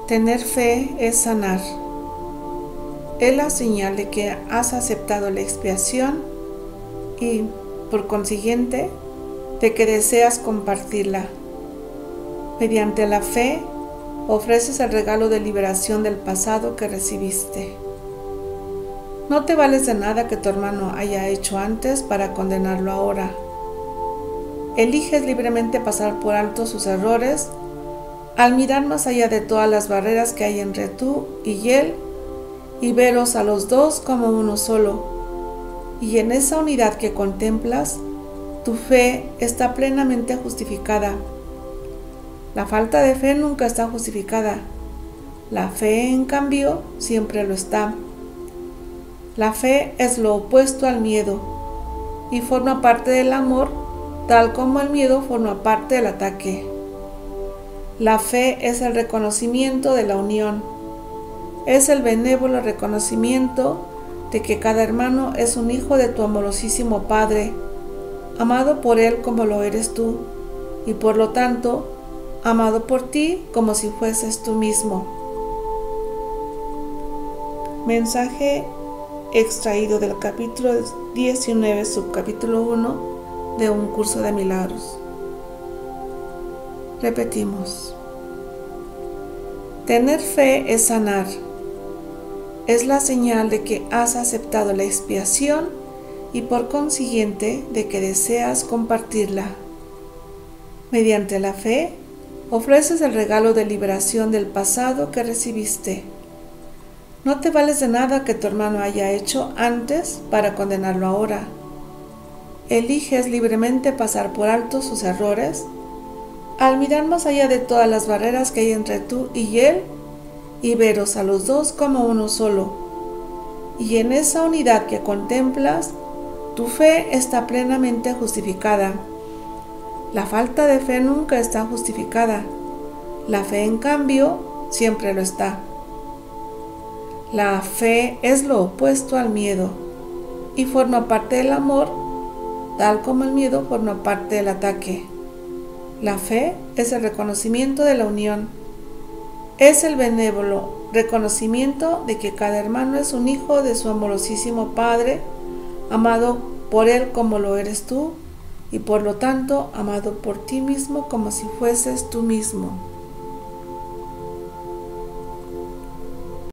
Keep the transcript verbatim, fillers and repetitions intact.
Tener fe es sanar. Es la señal de que has aceptado la expiación y, por consiguiente, de que deseas compartirla. Mediante la fe, ofreces el regalo de liberación del pasado que recibiste. No te vales de nada que tu hermano haya hecho antes para condenarlo ahora. Eliges libremente pasar por alto sus errores al mirar más allá de todas las barreras que hay entre tú y él y veros a los dos como uno solo. Y en esa unidad que contemplas, tu fe está plenamente justificada. La falta de fe nunca está justificada. La fe, en cambio, siempre lo está. La fe es lo opuesto al miedo y forma parte del amor, tal como el miedo forma parte del ataque. La fe es el reconocimiento de la unión. Es el benévolo reconocimiento de que cada hermano es un hijo de tu amorosísimo Padre, amado por Él como lo eres tú, y por lo tanto, amado por ti como si fueses tú mismo. Mensaje extraído del capítulo diecinueve, subcapítulo uno de Un Curso de Milagros. Repetimos. Tener fe es sanar. Es la señal de que has aceptado la expiación y por consiguiente de que deseas compartirla. Mediante la fe, ofreces el regalo de liberación del pasado que recibiste. No te vales de nada que tu hermano haya hecho antes para condenarlo ahora. Eliges libremente pasar por alto sus errores al mirar más allá de todas las barreras que hay entre tú y él y veros a los dos como uno solo. Y en esa unidad que contemplas, tu fe está plenamente justificada. La falta de fe nunca está justificada. La fe, en cambio, siempre lo está. La fe es lo opuesto al miedo y forma parte del amor, tal como el miedo forma parte del ataque. La fe es el reconocimiento de la unión. Es el benévolo reconocimiento de que cada hermano es un hijo de su amorosísimo Padre, amado por Él como lo eres tú, y por lo tanto amado por ti mismo como si fueses tú mismo.